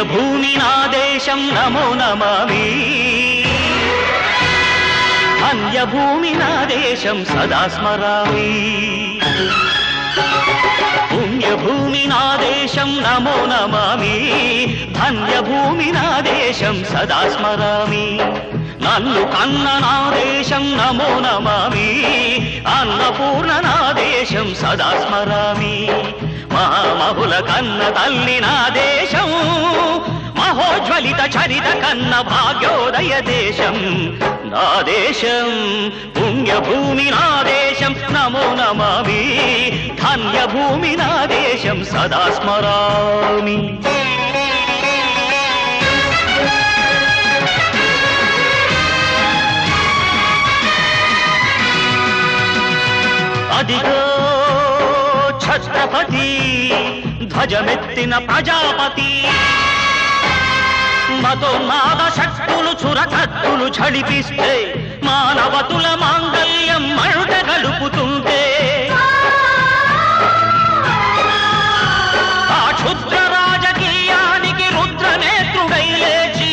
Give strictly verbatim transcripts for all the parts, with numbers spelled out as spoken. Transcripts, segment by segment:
పుణ్యభూమి నా దేశం నమో నమామి ధన్యభూమి నా దేశం సదా స్మరామి పుణ్యభూమి నా దేశం నమో నమామి ధన్యభూమి నా దేశం సదా స్మరామి నన్ను కన్న నా దేశం నమో నమామి అన్నపూర్ణ నా దేశం సదా స్మరామి మహామహుల కన్న తల్లి నా దేశం మహోజ్వలిత చరిత కన్న భాగ్యోదయ దేశం నా దేశం పుణ్యభూమి నా దేశం నమో నమామి ధన్యభూమి నా దేశం సదా స్మరామి అదిగో ఛత్రపతి ధ్వజమెత్తిన ప్రజాపతి మతోన్మాద శక్తులు చురకత్తులు ఝడిపిస్తే మానవతుల మాంగల్యం మరుట గలుపుతుంటే ఆ క్షుద్ర రాజకీయానికి రుద్రనేత్రుడై లేచి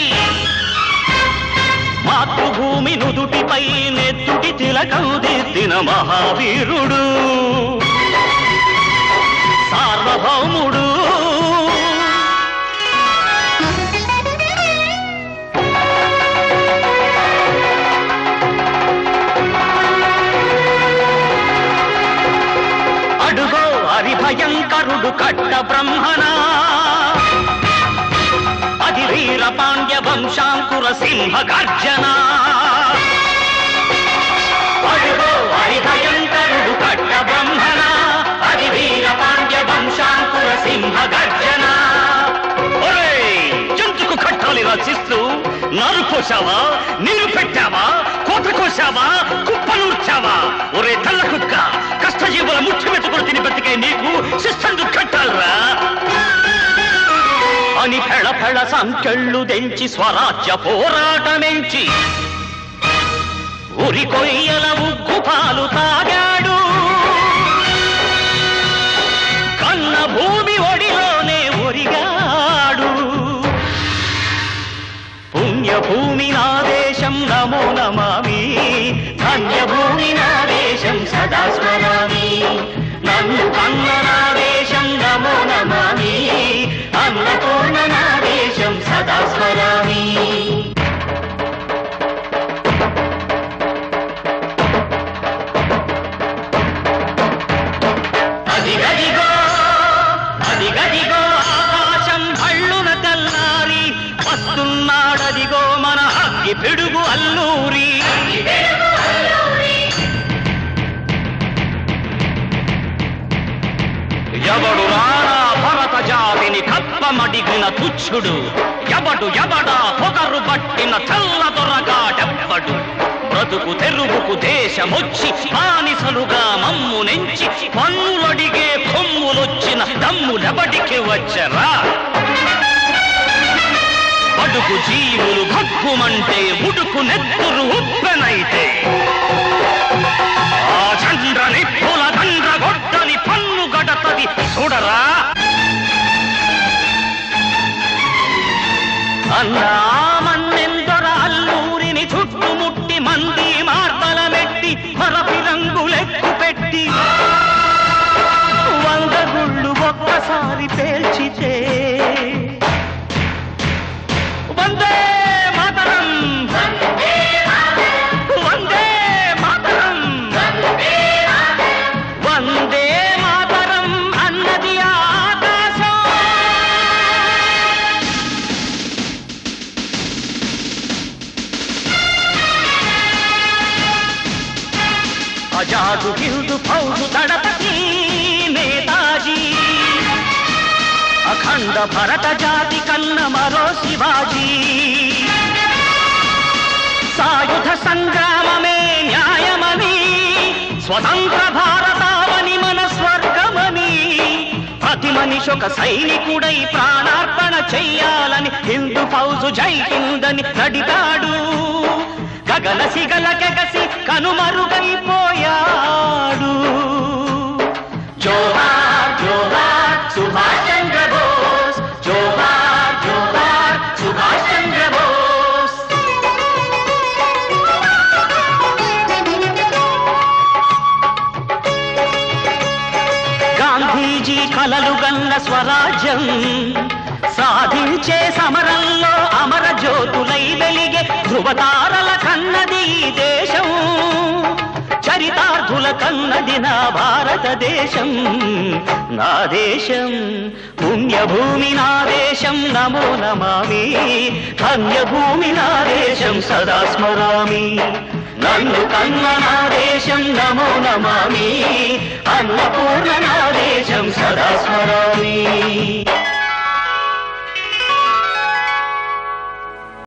మాతృభూమి నుదుటిపై నెత్తుటి తిలకం దిద్దిన మహావీరుడు సార్వభౌముడు అడుగో హరిభయంకరుడు కట్ట బ్రహ్మణ అది వీర పాండ్య వంశాంకుర సింహ గర్జన అడుగో హరిభయంకరుడు కట్ట బ్రహ్మణ అది వీర పాండ్య వంశాంకుర సింహ గర్జన జంతుకు కట్టాలి రచిస్తూ నారు కోసావా నీరు పెట్టావా కోత కోసావా కుప్పనూర్చావా ఒరే తల్ల కుక్క కష్టజీవుల ముఖ్యమెత్తుకుని తిని బతికే నీకు శిస్తందు కట్టాలరా అని ఫెళ ఫెళ సంఖ్యళ్ళు దెంచి స్వరాజ్య పోరాటమెంచి ఉరి కొయ్యల ఉగ్గు పాలు తాగాడు కన్న భూమి ఒడిలోనే ఒరిగాడు పుణ్యభూమి నా దేశం నమో నమామి ధన్యభూమి నా దేశం సదా స్మరామి నన్ను కన్న నా దేశం నమో నమామి అన్నపూర్ణ నా దేశం సదా స్మరామి అదిగదిగో అదిగదిగో ఆకాశం భళ్ళున తెల్లారి వస్తున్నాడదిగో మన అగ్గి పిడుగు అల్లూరి ఎవడు రారా భరత జాతిని కప్పమడిగిన తుచ్చుడు ఎవడు ఎవడా పొగరు పట్టిన చల్ల దొరగాడెవ్వడు బ్రతుకు తెరువుకు దేశమొచ్చి బానిసలుగా మమ్ము నెంచి పన్నులడిగే కొమ్ములొచ్చిన దమ్ములెబడికి వచ్చరా బడుగు జీవులు భగ్గుమంటే ఉడుకు నెత్తురు ఉప్పెనైతే ఆ చంద్ర నిప్పుల దండ్ర గొడ్డలి పన్ను గడతది చూడరా అన్నా మన్నెందొర అల్లూరిని చుట్టుముట్టి మంది మార్బలమెట్టి మరపి రంగులెక్కు పెట్టి వంద గుళ్ళు ఒక్కసారి పేల్చితే వందే మాతరం వందే మాతరం వందే మాతరం అన్నది ఆకాశం అజాదు హిందు ఫౌజు దళపతి నేతాజీ అఖండ భరత జాతి కన్న మరో శివాజీ సాయుధ సంగ్రామమే న్యాయమని స్వతంత్ర భారతావని మన స్వర్గమని ప్రతి మనిషి ఒక సైనికుడై ప్రాణార్పణ చెయ్యాలని హిందూ ఫౌజు జై హిందని నడిపాడు గగన సిగల కెగసి కనుమరుగైపోయాడు జోహార్ జోహార్ సుభాష్ చంద్ర బోస్ జోహార్ జోహార్ పౌరుల స్వరాజ్యం సాధించే సమరంలో అమర జ్యోతులై వెలిగే ధృవతారల కన్నది ఈ దేశం చరితార్థుల కన్నది నా భారతదేశం నా దేశం పుణ్యభూమి నా దేశం నమో నమామి ధన్యభూమి నా దేశం సదా స్మరామి నన్ను కన్న నా దేశం నమో నమామి అన్నపూర్ణ నా దేశం సదా స్మరామి